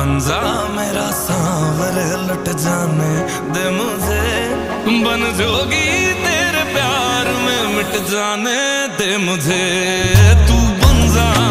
बन जा मेरा सांवरे लुट जाने दे मुझे, बन जोगी तेरे प्यार में मिट जाने दे मुझे, तू बन जा